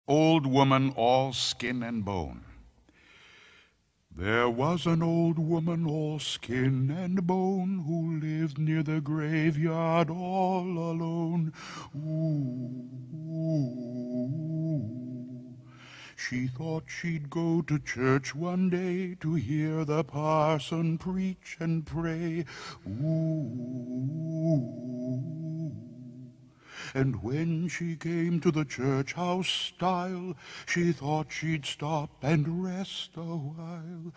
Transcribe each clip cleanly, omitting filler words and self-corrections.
Old woman, all skin and bone. There was an old woman, all skin and bone, who lived near the graveyard all alone. Ooh. She thought she'd go to church one day to hear the parson preach and pray. Ooh. And when she came to the church house stile, she thought she'd stop and rest a while.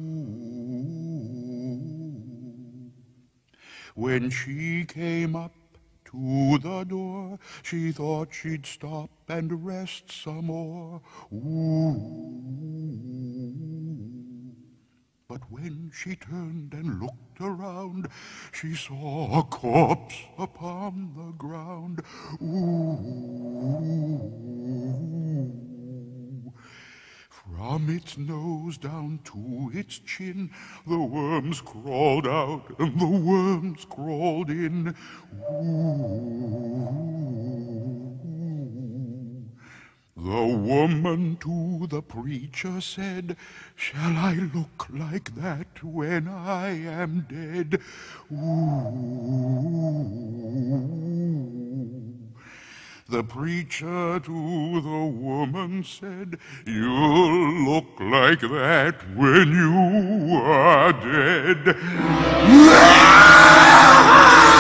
Ooh. When she came up to the door, she thought she'd stop and rest some more. Ooh. But when she turned and looked around, she saw a corpse upon the ground. Ooh. From its nose down to its chin, the worms crawled out and the worms crawled in. Ooh. The woman to the preacher said, "Shall I look like that when I am dead?" Ooh. The preacher to the woman said, "You'll look like that when you are dead."